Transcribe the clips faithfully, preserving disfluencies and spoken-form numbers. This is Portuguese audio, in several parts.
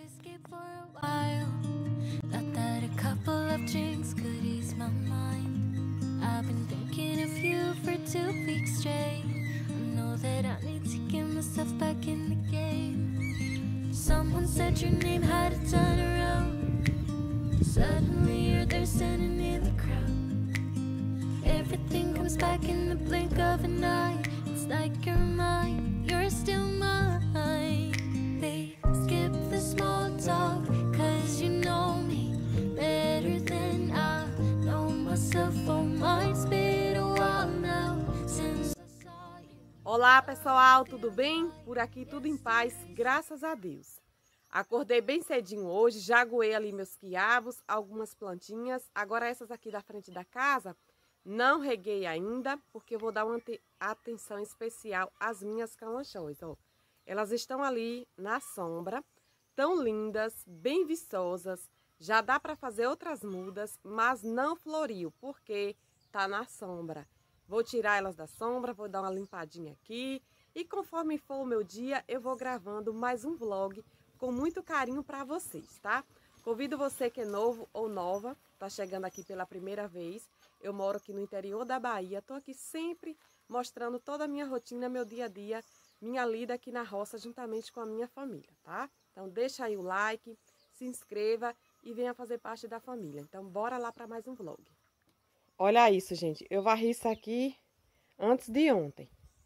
escape for a while. Thought that a couple of drinks could ease my mind. I've been thinking of you for two weeks straight. I know that I need to get myself back in the game. Someone said your name had a turn around. Suddenly you're there standing in the crowd. Everything comes back in the blink of an eye. It's like you're mine, you're still mine. They skip the small talk, cause you know me better than I know myself. Oh, mine's been a while now since I saw you. Olá pessoal, tudo bem? Por aqui tudo em paz, graças a Deus. Acordei bem cedinho hoje, já aguei ali meus quiabos, algumas plantinhas. Agora essas aqui da frente da casa, não reguei ainda, porque eu vou dar uma atenção especial às minhas calanchões, ó. Elas estão ali na sombra, tão lindas, bem viçosas. Já dá para fazer outras mudas, mas não floriu, porque tá na sombra. Vou tirar elas da sombra, vou dar uma limpadinha aqui. E conforme for o meu dia, eu vou gravando mais um vlog com muito carinho para vocês, tá? Convido você que é novo ou nova, tá chegando aqui pela primeira vez. Eu moro aqui no interior da Bahia, tô aqui sempre mostrando toda a minha rotina, meu dia a dia, minha lida aqui na roça juntamente com a minha família, tá? Então deixa aí o like, se inscreva e venha fazer parte da família. Então bora lá para mais um vlog. Olha isso, gente, eu varri isso aqui antes de ontem.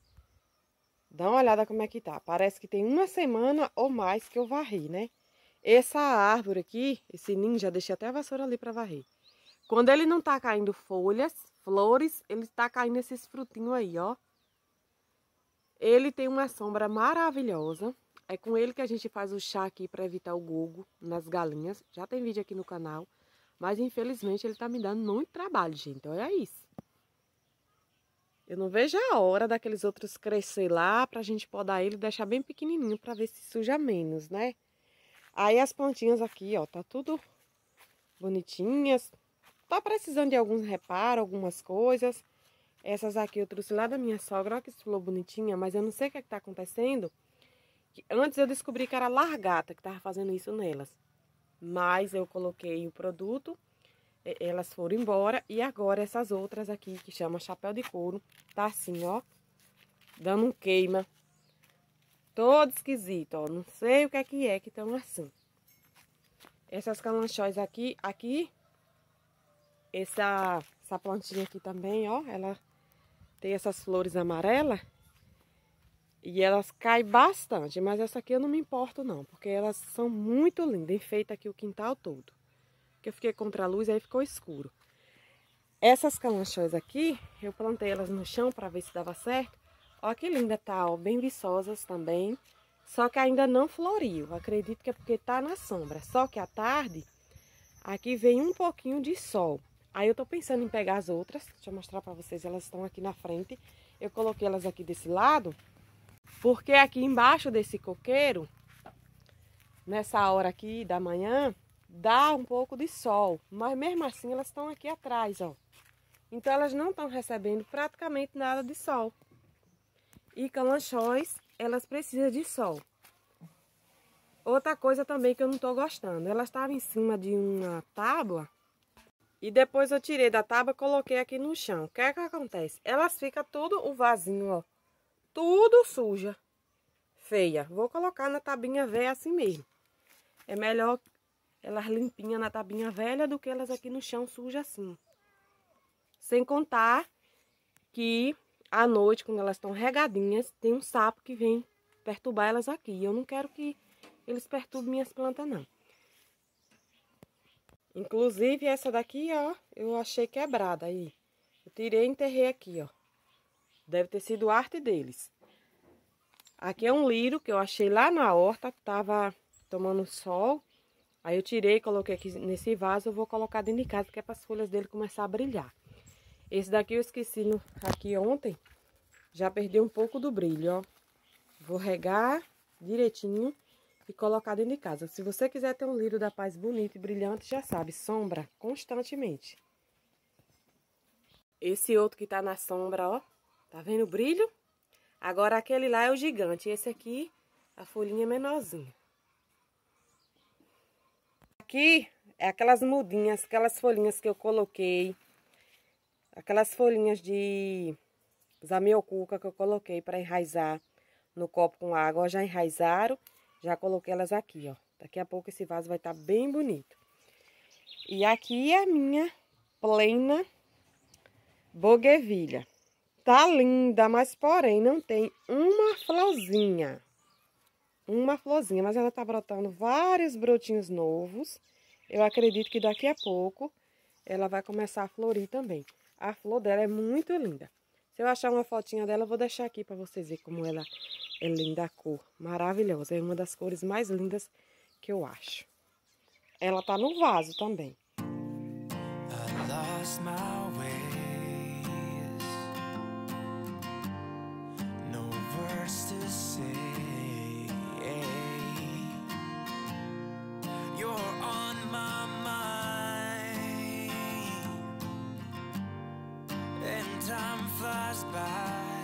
Dá uma olhada como é que tá. Parece que tem uma semana ou mais que eu varri, né? Essa árvore aqui, esse ninho, deixei até a vassoura ali para varrer. Quando ele não tá caindo folhas, flores, ele tá caindo esses frutinhos aí, ó. Ele tem uma sombra maravilhosa. É com ele que a gente faz o chá aqui para evitar o gogo nas galinhas. Já tem vídeo aqui no canal. Mas infelizmente ele tá me dando muito trabalho, gente. Olha isso. Eu não vejo a hora daqueles outros crescer lá pra gente podar ele e deixar bem pequenininho para ver se suja menos, né? Aí as plantinhas aqui, ó, tá tudo bonitinhas. Tá precisando de alguns reparos, algumas coisas. Essas aqui eu trouxe lá da minha sogra, olha que flor bonitinha, mas eu não sei o que é que tá acontecendo. Antes eu descobri que era largata que tava fazendo isso nelas. Mas eu coloquei o produto, elas foram embora. E agora essas outras aqui, que chama chapéu de couro, tá assim, ó, dando um queima. Todo esquisito, ó, não sei o que é que é que estão assim. Essas calanchóis aqui, aqui... Essa, essa plantinha aqui também, ó, ela tem essas flores amarelas e elas caem bastante, mas essa aqui eu não me importo não, porque elas são muito lindas, enfeita aqui o quintal todo. Porque eu fiquei contra a luz, aí ficou escuro. Essas calanchões aqui, eu plantei elas no chão para ver se dava certo. Ó que linda tá, ó, bem viçosas também, só que ainda não floriu, acredito que é porque tá na sombra. Só que à tarde, aqui vem um pouquinho de sol. Aí eu tô pensando em pegar as outras, deixa eu mostrar pra vocês, elas estão aqui na frente. Eu coloquei elas aqui desse lado, porque aqui embaixo desse coqueiro, nessa hora aqui da manhã, dá um pouco de sol. Mas mesmo assim elas estão aqui atrás, ó. Então elas não estão recebendo praticamente nada de sol. E calanchóis, elas precisam de sol. Outra coisa também que eu não tô gostando, elas estavam em cima de uma tábua. E depois eu tirei da tábua e coloquei aqui no chão. O que é que acontece? Elas ficam tudo, o vasinho, ó, tudo suja, feia. Vou colocar na tabinha velha assim mesmo. É melhor elas limpinhas na tabinha velha do que elas aqui no chão sujas assim. Sem contar que à noite, quando elas estão regadinhas, tem um sapo que vem perturbar elas aqui. E eu não quero que eles perturbem minhas plantas, não. Inclusive essa daqui, ó, eu achei quebrada aí. Eu tirei e enterrei aqui, ó. Deve ter sido arte deles. Aqui é um lírio que eu achei lá na horta, tava tomando sol. Aí eu tirei e coloquei aqui nesse vaso, eu vou colocar dentro de casa, que é para as folhas dele começar a brilhar. Esse daqui eu esqueci no, aqui ontem, já perdi um pouco do brilho, ó. Vou regar direitinho e colocar dentro de casa. Se você quiser ter um lírio da paz bonito e brilhante, já sabe, sombra constantemente. Esse outro que tá na sombra, ó, tá vendo o brilho? Agora aquele lá é o gigante, esse aqui, a folhinha é menorzinha. Aqui é aquelas mudinhas, aquelas folhinhas que eu coloquei. Aquelas folhinhas de zamioculca que eu coloquei para enraizar no copo com água. Já enraizaram, já coloquei elas aqui, ó. Daqui a pouco esse vaso vai estar bem bonito. E aqui é a minha plena bougainvillia. Tá linda, mas porém não tem uma florzinha. Uma florzinha, mas ela tá brotando vários brotinhos novos. Eu acredito que daqui a pouco ela vai começar a florir também. A flor dela é muito linda. Se eu achar uma fotinha dela, eu vou deixar aqui para vocês verem como ela é linda, a cor. Maravilhosa. É uma das cores mais lindas que eu acho. Ela tá no vaso também. I lost my ways. No words to say. You're on my mind, and time flies by.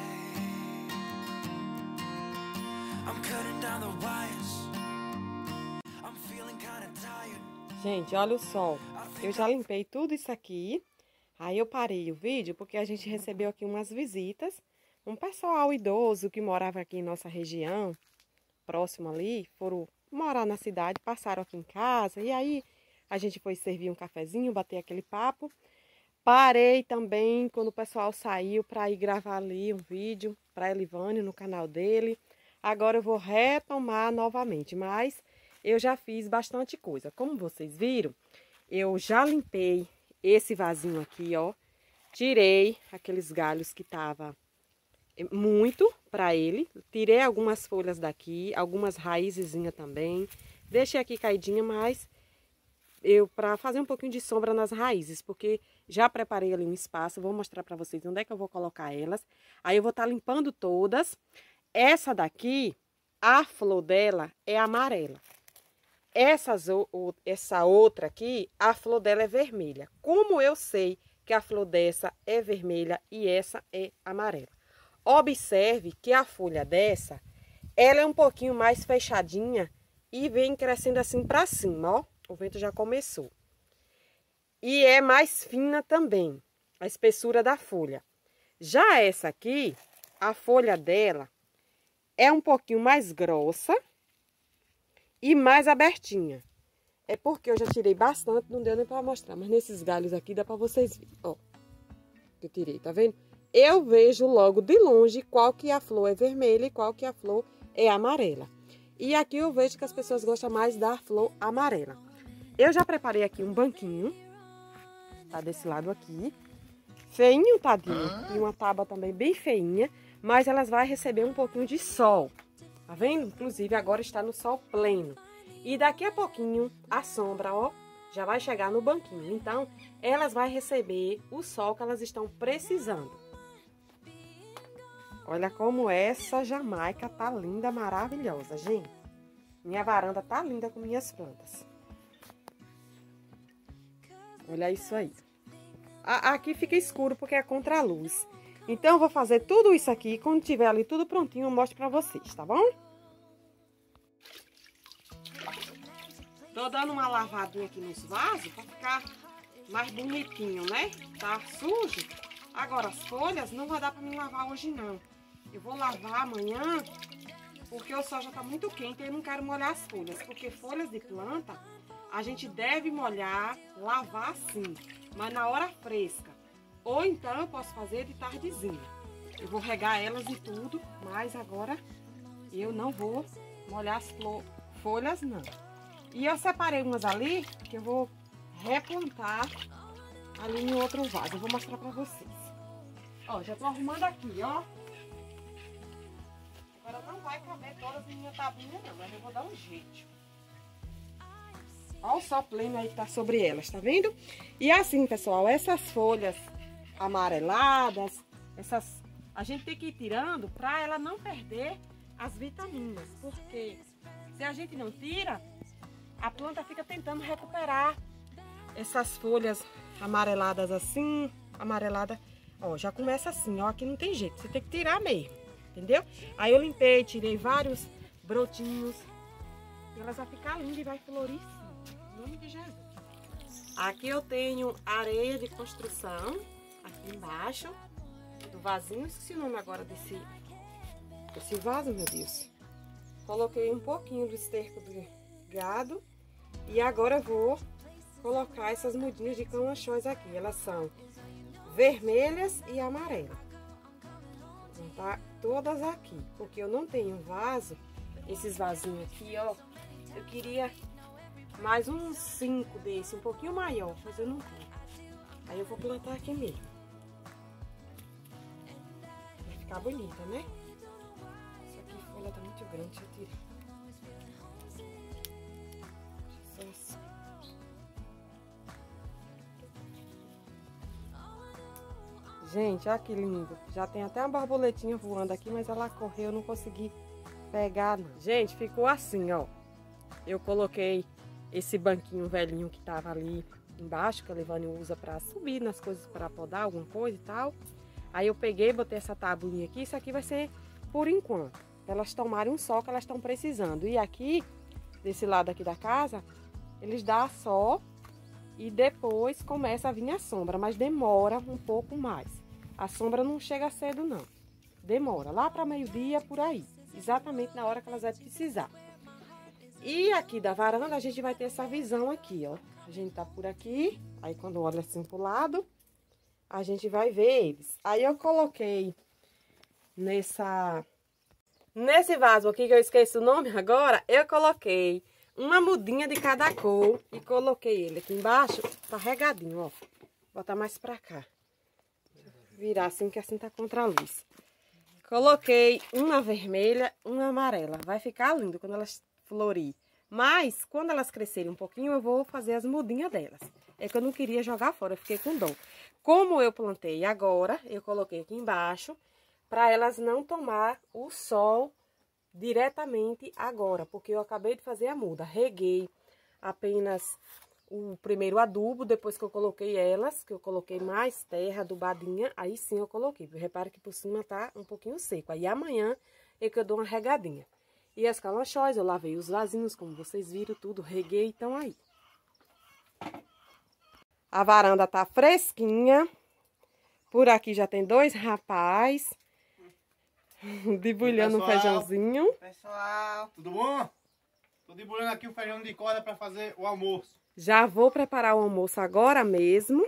I'm cutting down the wires. I'm feeling kind of tired. Gente, olha o sol. Eu já limpei tudo isso aqui. Aí eu parei o vídeo porque a gente recebeu aqui umas visitas. Um pessoal idoso que morava aqui em nossa região, próximo ali, foram morar na cidade, passaram aqui em casa. E aí a gente foi servir um cafezinho, bater aquele papo. Parei também quando o pessoal saiu para ir gravar ali um vídeo para Elivane no canal dele. Agora eu vou retomar novamente, mas eu já fiz bastante coisa. Como vocês viram, eu já limpei esse vasinho aqui, ó. Tirei aqueles galhos que tava muito para ele. Tirei algumas folhas daqui, algumas raizezinhas também. Deixei aqui caidinha, mas eu para fazer um pouquinho de sombra nas raízes, porque já preparei ali um espaço. Vou mostrar para vocês onde é que eu vou colocar elas. Aí eu vou estar limpando todas. Essa daqui, a flor dela é amarela. Essas, essa outra aqui, a flor dela é vermelha. Como eu sei que a flor dessa é vermelha e essa é amarela? Observe que a folha dessa, ela é um pouquinho mais fechadinha e vem crescendo assim pra cima, ó. O vento já começou. E é mais fina também, a espessura da folha. Já essa aqui, a folha dela é um pouquinho mais grossa e mais abertinha. É porque eu já tirei bastante, não deu nem pra mostrar. Mas nesses galhos aqui dá pra vocês verem, ó. Que eu tirei, tá vendo? Eu vejo logo de longe qual que a flor é vermelha e qual que a flor é amarela. E aqui eu vejo que as pessoas gostam mais da flor amarela. Eu já preparei aqui um banquinho. Tá desse lado aqui. Feinho, tadinho. E uma tábua também bem feinha. Mas elas vão receber um pouquinho de sol. Tá vendo? Inclusive agora está no sol pleno. E daqui a pouquinho a sombra, ó, já vai chegar no banquinho. Então elas vão receber o sol que elas estão precisando. Olha como essa Jamaica tá linda, maravilhosa, gente. Minha varanda tá linda com minhas plantas. Olha isso aí. Aqui fica escuro porque é contra a luz. Então eu vou fazer tudo isso aqui. Quando tiver ali tudo prontinho, eu mostro pra vocês, tá bom? Tô dando uma lavadinha aqui nos vasos pra ficar mais bonitinho, né? Tá sujo. Agora as folhas não vai dar pra mim lavar hoje não. Eu vou lavar amanhã, porque o sol já tá muito quente e eu não quero molhar as folhas. Porque folhas de planta, a gente deve molhar, lavar sim, mas na hora fresca. Ou então eu posso fazer de tardezinha. Eu vou regar elas e tudo, mas agora eu não vou molhar as folhas não. E eu separei umas ali, que eu vou replantar ali em outro vaso. Eu vou mostrar pra vocês. Ó, já tô arrumando aqui, ó. Agora não vai caber todas em minha tabuinha não, mas eu vou dar um jeito. Ó o sol pleno aí que tá sobre elas, tá vendo? E assim, pessoal, essas folhas amareladas, essas, a gente tem que ir tirando pra ela não perder as vitaminas. Porque se a gente não tira, a planta fica tentando recuperar essas folhas amareladas assim, amarelada. Ó, já começa assim, ó, aqui não tem jeito, você tem que tirar mesmo, entendeu? Aí eu limpei, tirei vários brotinhos, e elas vão ficar lindas e vai florir sim. nome de Jesus. Aqui eu tenho areia de construção, aqui embaixo, do vasinho. Esqueci o nome agora desse, desse vaso, meu Deus. Coloquei um pouquinho do esterco do gado. E agora eu vou colocar essas mudinhas de calanchões aqui. Elas são vermelhas e amarelas. Vão estar todas aqui, porque eu não tenho vaso. Esses vasinhos aqui, ó, eu queria mais uns cinco desse, um pouquinho maior, mas eu não tenho. Aí eu vou plantar aqui mesmo. Vai ficar bonita, né? Isso aqui a folha tá muito grande, deixa eu tirar. Deixa eu Gente, olha que lindo. Já tem até uma borboletinha voando aqui, mas ela correu, eu não consegui pegar, não. Gente, ficou assim, ó. Eu coloquei esse banquinho velhinho que tava ali embaixo, que a Levane usa pra subir nas coisas, pra podar alguma coisa e tal. Aí eu peguei, botei essa tabuinha aqui. Isso aqui vai ser por enquanto, pra elas tomarem um sol que elas estão precisando. E aqui, desse lado aqui da casa, eles dão sol e depois começa a vir a sombra, mas demora um pouco mais. A sombra não chega cedo, não. Demora, lá para meio-dia, por aí. Exatamente na hora que elas vão precisar. E aqui da varanda a gente vai ter essa visão aqui, ó. A gente tá por aqui, aí quando olha assim pro lado, a gente vai ver eles. Aí eu coloquei nessa... Nesse vaso aqui, que eu esqueci o nome agora, eu coloquei uma mudinha de cada cor e coloquei ele aqui embaixo, tá regadinho, ó. Vou botar mais pra cá. Virar assim, que assim tá contra a luz. Coloquei uma vermelha, uma amarela. Vai ficar lindo quando elas florir. Mas, quando elas crescerem um pouquinho, eu vou fazer as mudinhas delas. É que eu não queria jogar fora, eu fiquei com dó. Como eu plantei agora, eu coloquei aqui embaixo, para elas não tomar o sol diretamente agora, porque eu acabei de fazer a muda. Reguei apenas o primeiro adubo, depois que eu coloquei elas, que eu coloquei mais terra adubadinha, aí sim eu coloquei. Repara que por cima tá um pouquinho seco. Aí amanhã é que eu dou uma regadinha. E as calanchóis, eu lavei os vasinhos, como vocês viram, tudo, reguei, então aí. A varanda tá fresquinha. Por aqui já tem dois rapazes debulhando um feijãozinho. Pessoal, tudo bom? Tô debulhando aqui o feijão de corda para fazer o almoço. Já vou preparar o almoço agora mesmo.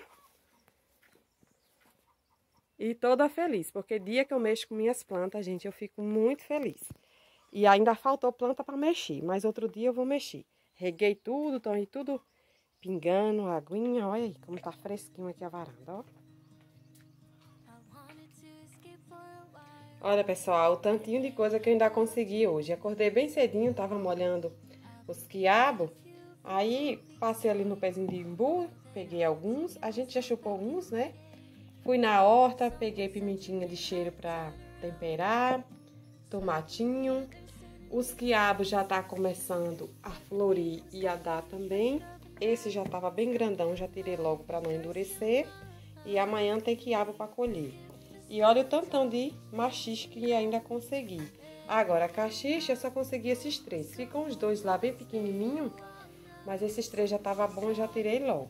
E toda feliz, porque dia que eu mexo com minhas plantas, gente, eu fico muito feliz. E ainda faltou planta para mexer, mas outro dia eu vou mexer. Reguei tudo, tô aí tudo pingando, aguinha, olha aí como tá fresquinho aqui a varanda, ó. Olha, pessoal, o tantinho de coisa que eu ainda consegui hoje. Acordei bem cedinho, tava molhando os quiabos. Aí, passei ali no pezinho de imbu, peguei alguns. A gente já chupou uns, né? Fui na horta, peguei pimentinha de cheiro pra temperar, tomatinho. Os quiabos já tá começando a florir e a dar também. Esse já tava bem grandão, já tirei logo pra não endurecer. E amanhã tem quiabo pra colher. E olha o tantão de machixe que ainda consegui. Agora, a caxixa eu só consegui esses três. Ficam os dois lá bem pequenininhos. Mas esses três já tava bom, eu já tirei logo.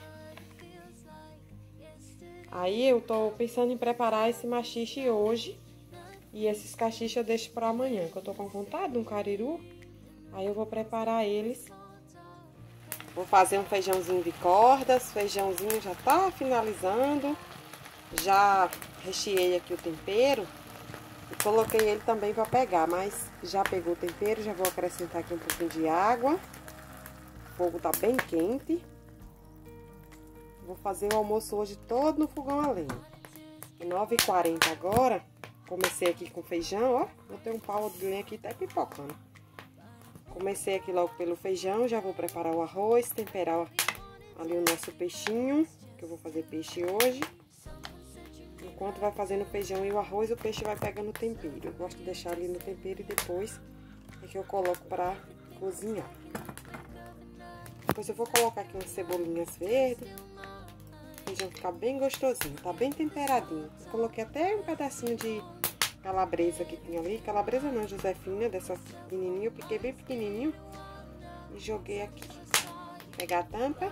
Aí eu tô pensando em preparar esse machixe hoje. E esses caxixa eu deixo para amanhã, que eu tô com vontade de um cariru. Aí eu vou preparar eles. Vou fazer um feijãozinho de cordas. Feijãozinho já tá finalizando. Já recheei aqui o tempero. E coloquei ele também para pegar, mas já pegou o tempero. Já vou acrescentar aqui um pouquinho de água. O fogo tá bem quente. Vou fazer o almoço hoje todo no fogão a lenha. nove e quarenta agora. Comecei aqui com feijão, ó. Eu tenho um pau de lenha aqui até pipocando. Comecei aqui logo pelo feijão. Já vou preparar o arroz, temperar ali o nosso peixinho, que eu vou fazer peixe hoje. Enquanto vai fazendo o feijão e o arroz, o peixe vai pegando o tempero. Eu gosto de deixar ali no tempero e depois é que eu coloco para cozinhar. Depois eu vou colocar aqui umas cebolinhas verdes. O feijão ficar bem gostosinho, tá bem temperadinho. Eu coloquei até um pedacinho de calabresa que tinha ali. Calabresa não, Josefina, dessa pequenininha. Eu piquei bem pequenininho e joguei aqui. Pegar a tampa.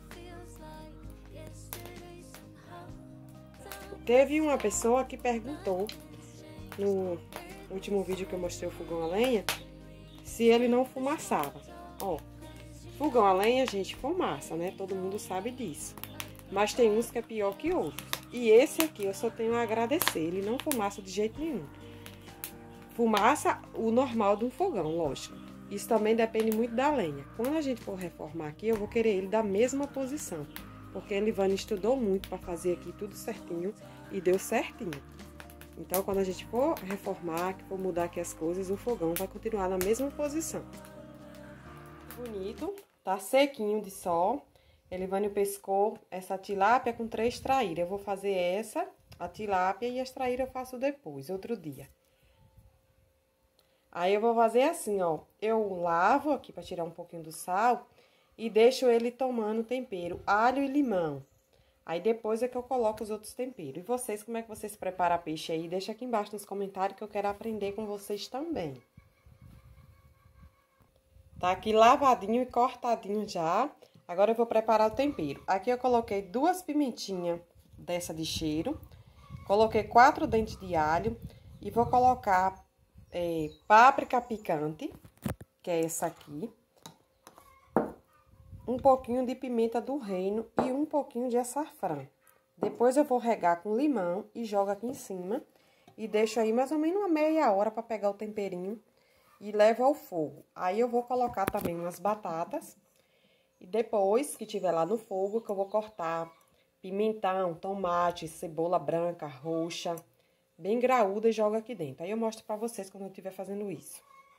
Teve uma pessoa que perguntou no último vídeo que eu mostrei o fogão a lenha se ele não fumaçava. Ó, fogão a lenha, gente, fumaça, né? Todo mundo sabe disso. Mas tem uns que é pior que outros. E esse aqui eu só tenho a agradecer. Ele não fumaça de jeito nenhum. Fumaça o normal de um fogão, lógico. Isso também depende muito da lenha. Quando a gente for reformar aqui, eu vou querer ele da mesma posição. Porque a Elivane estudou muito para fazer aqui tudo certinho e deu certinho. Então, quando a gente for reformar, que for mudar aqui as coisas, o fogão vai continuar na mesma posição. Bonito, tá sequinho de sol. Elivane pescou essa tilápia com três traíras. Eu vou fazer essa, a tilápia, e as traíras eu faço depois, outro dia. Aí eu vou fazer assim, ó. Eu lavo aqui para tirar um pouquinho do sal e deixo ele tomando tempero, alho e limão. Aí depois é que eu coloco os outros temperos. E vocês, como é que vocês preparam peixe aí? Deixa aqui embaixo nos comentários que eu quero aprender com vocês também. Tá aqui lavadinho e cortadinho já. Agora eu vou preparar o tempero. Aqui eu coloquei duas pimentinhas dessa de cheiro. Coloquei quatro dentes de alho. E vou colocar é, páprica picante, que é essa aqui. Um pouquinho de pimenta do reino e um pouquinho de açafrão. Depois eu vou regar com limão e jogo aqui em cima. E deixo aí mais ou menos uma meia hora para pegar o temperinho e levo ao fogo. Aí eu vou colocar também umas batatas. E depois que tiver lá no fogo, que eu vou cortar pimentão, tomate, cebola branca, roxa, bem graúda e jogo aqui dentro. Aí eu mostro para vocês quando eu estiver fazendo isso.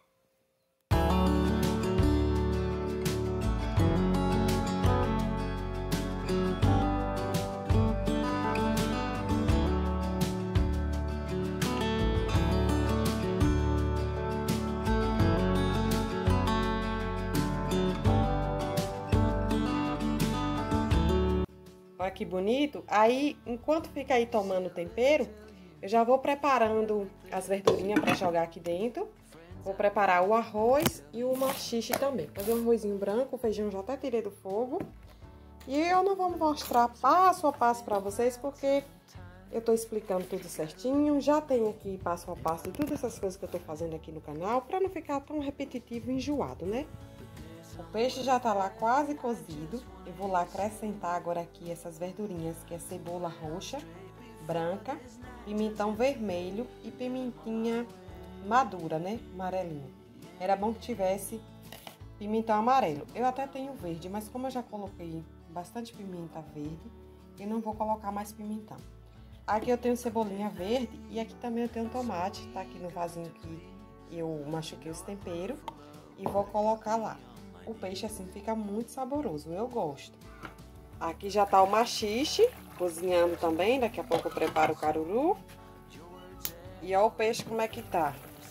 Olha que bonito. Aí, enquanto fica aí tomando o tempero, eu já vou preparando as verdurinhas para jogar aqui dentro. Vou preparar o arroz e o maxixe também. Fazer um arrozinho branco, o feijão já até tirei do fogo. E eu não vou mostrar passo a passo para vocês, porque eu tô explicando tudo certinho. Já tem aqui passo a passo de todas essas coisas que eu tô fazendo aqui no canal, para não ficar tão repetitivo e enjoado, né? O peixe já tá lá quase cozido. Eu vou lá acrescentar agora aqui essas verdurinhas, que é cebola roxa, branca, pimentão vermelho e pimentinha madura, né? Amarelinha. Era bom que tivesse pimentão amarelo. Eu até tenho verde, mas como eu já coloquei bastante pimenta verde, eu não vou colocar mais pimentão. Aqui eu tenho cebolinha verde e aqui também eu tenho tomate, tá aqui no vasinho que eu machuquei os temperos e vou colocar lá. O peixe assim fica muito saboroso, eu gosto. Aqui já tá o maxixe cozinhando também, daqui a pouco eu preparo o caruru. E olha o peixe como é que tá.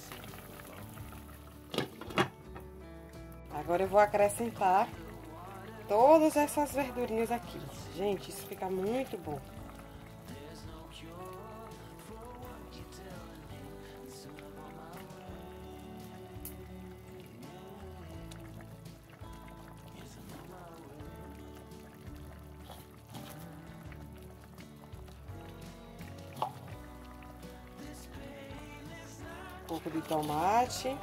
Agora eu vou acrescentar todas essas verdurinhas aqui. Gente, isso fica muito bom. Um pouco de tomate.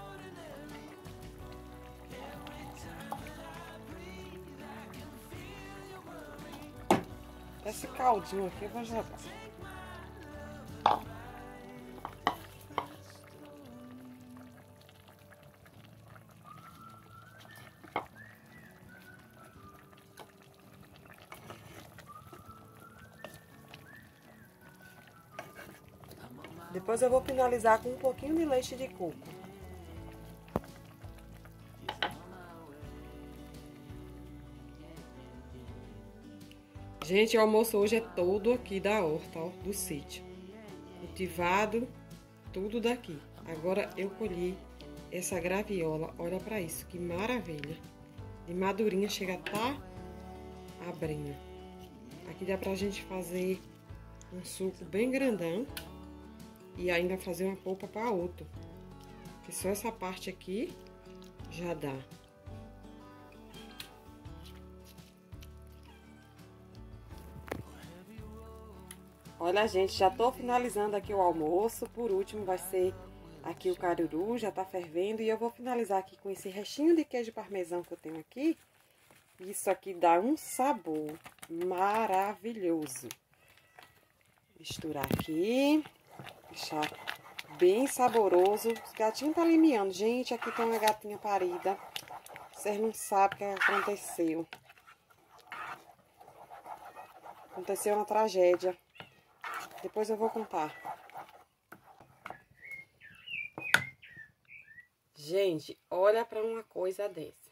Esse caldinho aqui eu vou jogar. Depois eu vou finalizar com um pouquinho de leite de coco. Gente, o almoço hoje é todo aqui da horta, ó, do sítio. Cultivado, tudo daqui. Agora eu colhi essa graviola, olha pra isso, que maravilha. De madurinha, chega a tá abrindo. Aqui dá pra gente fazer um suco bem grandão. E ainda fazer uma polpa para outro. Que só essa parte aqui já dá. Olha, gente, já tô finalizando aqui o almoço. Por último vai ser aqui o caruru, já tá fervendo. E eu vou finalizar aqui com esse restinho de queijo parmesão que eu tenho aqui. Isso aqui dá um sabor maravilhoso. Misturar aqui, deixar bem saboroso. Os gatinhos tá ali miando. Gente, aqui tem uma gatinha parida. Vocês não sabem o que aconteceu. Aconteceu uma tragédia. Depois eu vou contar. Gente, olha para uma coisa dessa.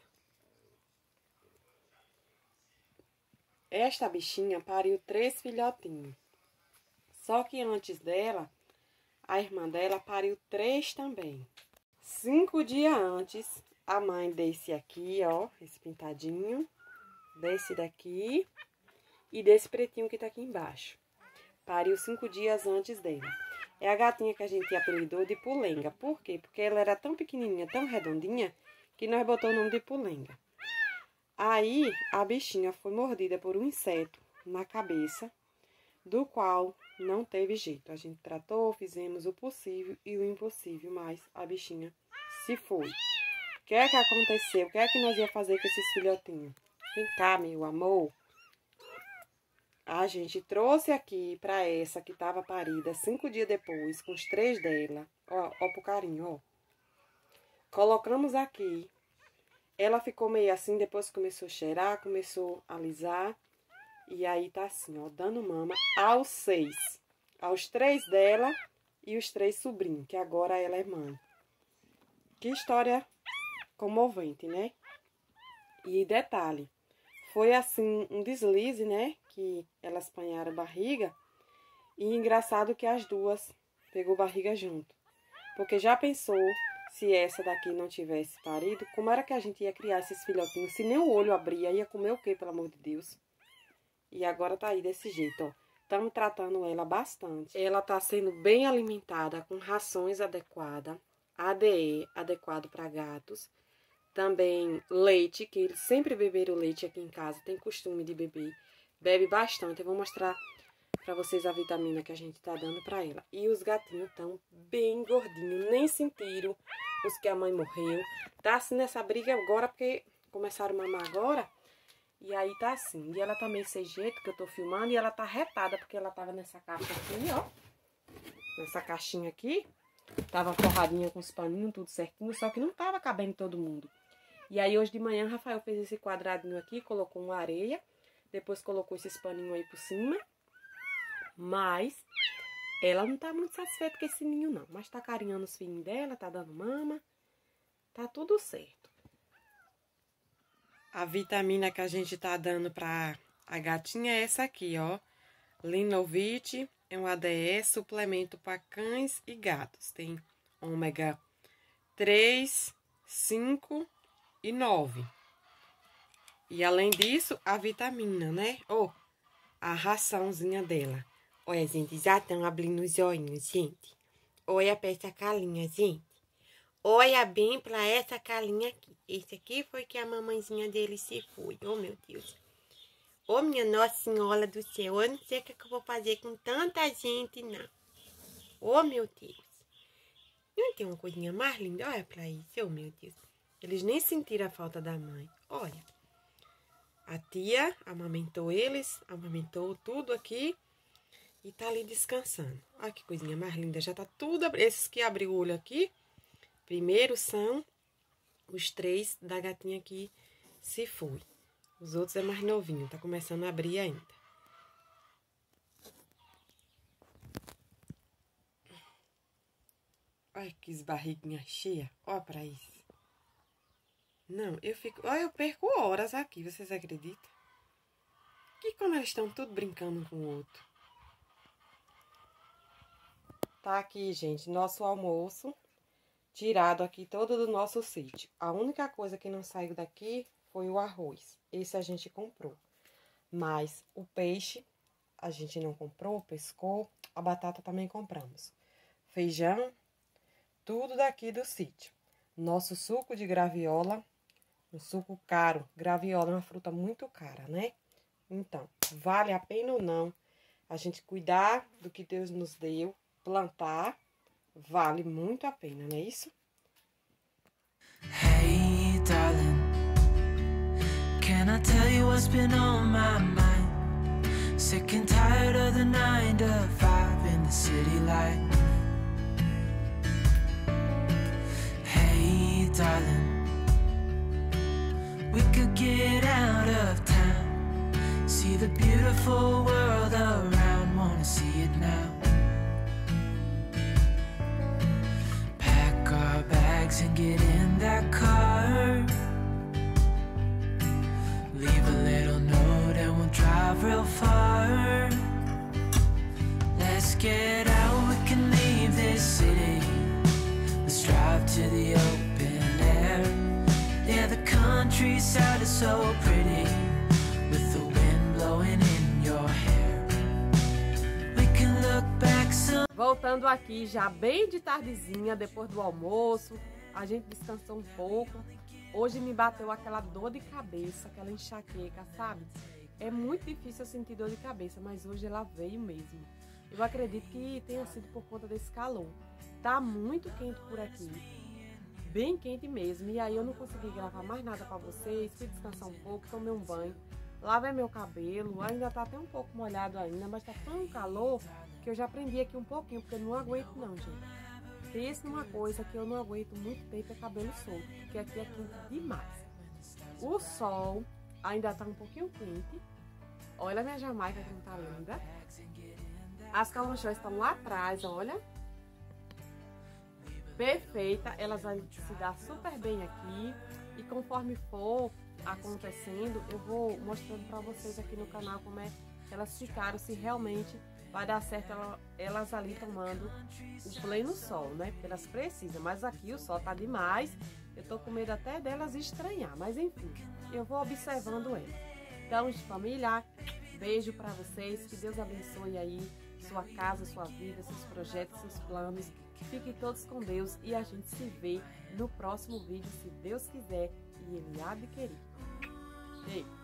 Esta bichinha pariu três filhotinhos. Só que antes dela, a irmã dela pariu três também. Cinco dias antes, a mãe desse aqui, ó, esse pintadinho, desse daqui e desse pretinho que tá aqui embaixo. Pariu cinco dias antes dele. É a gatinha que a gente apelidou de Pulenga. Por quê? Porque ela era tão pequenininha, tão redondinha, que nós botou o nome de Pulenga. Aí, a bichinha foi mordida por um inseto na cabeça, do qual não teve jeito. A gente tratou, fizemos o possível e o impossível, mas a bichinha se foi. O que é que aconteceu? O que é que nós ia fazer com esses filhotinhos? Vem cá, meu amor. A gente trouxe aqui pra essa que tava parida cinco dias depois, com os três dela. Ó, ó pro carinho, ó. Colocamos aqui. Ela ficou meio assim, depois começou a cheirar, começou a alisar. E aí tá assim, ó, dando mama aos seis. Aos três dela e os três sobrinhos, que agora ela é mãe. Que história comovente, né? E detalhe, foi assim um deslize, né? Que elas apanharam a barriga. E engraçado que as duas pegou barriga junto. Porque já pensou, se essa daqui não tivesse parido, como era que a gente ia criar esses filhotinhos? Se nem o olho abria, ia comer o quê, pelo amor de Deus? E agora tá aí desse jeito, ó. Estamos tratando ela bastante. Ela tá sendo bem alimentada, com rações adequadas. A D E adequado para gatos. Também leite, que eles sempre beberam leite aqui em casa. Tem costume de beber. Bebe bastante. Eu vou mostrar para vocês a vitamina que a gente tá dando para ela. E os gatinhos estão bem gordinhos. Nem sentiram os que a mãe morreu. Tá assim nessa briga agora, porque começaram a mamar agora. E aí tá assim. E ela tá meio sem jeito, que eu tô filmando. E ela tá retada, porque ela tava nessa caixa aqui, ó. Nessa caixinha aqui. Tava forradinha com os paninhos, tudo certinho. Só que não tava cabendo todo mundo. E aí hoje de manhã, Rafael fez esse quadradinho aqui. Colocou uma areia. Depois colocou esses paninhos aí por cima. Mas ela não tá muito satisfeita com esse ninho, não. Mas tá carinhando os filhinhos dela, tá dando mama. Tá tudo certo. A vitamina que a gente tá dando pra a gatinha é essa aqui, ó. Linovit é um A D E, suplemento para cães e gatos. Tem ômega três, cinco e nove. E além disso, a vitamina, né? Ó, oh, a raçãozinha dela. Olha, gente, já estão abrindo os olhinhos, gente. Olha pra essa calinha, gente. Olha bem pra essa calinha aqui. Esse aqui foi que a mamãezinha dele se foi. Oh, meu Deus. Oh, minha Nossa Senhora do céu. Eu não sei o que eu vou fazer com tanta gente, não. Oh, meu Deus. Não tem uma coisinha mais linda? Olha pra isso. Oh, meu Deus. Eles nem sentiram a falta da mãe. Olha. A tia amamentou eles. Amamentou tudo aqui. E tá ali descansando. Olha que coisinha mais linda. Já tá tudo... Esses que abriu o olho aqui... Primeiro são os três da gatinha que se foi. Os outros é mais novinho, tá começando a abrir ainda. Olha que barriguinha cheia. Olha pra isso. Não, eu fico... Olha, eu perco horas aqui, vocês acreditam? Que quando eles estão tudo brincando um com o outro. Tá aqui, gente, nosso almoço. Tirado aqui todo do nosso sítio. A única coisa que não saiu daqui foi o arroz. Esse a gente comprou. Mas o peixe a gente não comprou, pescou. A batata também compramos. Feijão, tudo daqui do sítio. Nosso suco de graviola, um suco caro. Graviola é uma fruta muito cara, né? Então, vale a pena ou não A gente cuidar do que Deus nos deu, plantar, vale muito a pena, não é isso? Hey, darling, can I tell you what's been on my mind? Sick and tired of the nine to five in the city life. Hey, darling, we could get out of town, see the beautiful world around, wanna see it now. Pack our bags and get in that car, leave a little note and we'll drive real far. Let's get out, we can leave this city, let's drive to the open air. Yeah, the countryside is so pretty, with the wind blowing in your hair. We can look back some... Voltando aqui já bem de tardezinha, depois do almoço, a gente descansou um pouco. Hoje me bateu aquela dor de cabeça, aquela enxaqueca, sabe? É muito difícil eu sentir dor de cabeça, mas hoje ela veio mesmo. Eu acredito que tenha sido por conta desse calor. Tá muito quente por aqui, bem quente mesmo. E aí eu não consegui gravar mais nada pra vocês, fui descansar um pouco, tomei um banho, lavei meu cabelo, ainda tá até um pouco molhado ainda, mas tá tão calor que eu já prendi aqui um pouquinho, porque eu não aguento não, gente. Pense numa coisa que eu não aguento muito tempo, é cabelo solto, porque aqui é quente demais. O sol ainda tá um pouquinho quente. Olha a minha Jamaica como tá linda. As calmanchões estão lá atrás, olha. Perfeita, elas vão se dar super bem aqui. E conforme for acontecendo, eu vou mostrando pra vocês aqui no canal como é que elas ficaram, se realmente vai dar certo elas ali tomando o pleno sol, né? Porque elas precisam, mas aqui o sol tá demais. Eu tô com medo até delas estranhar, mas enfim, eu vou observando elas. Então, família, beijo pra vocês, que Deus abençoe aí sua casa, sua vida, seus projetos, seus planos. Fiquem todos com Deus e a gente se vê no próximo vídeo, se Deus quiser e Ele há de querer. Beijo!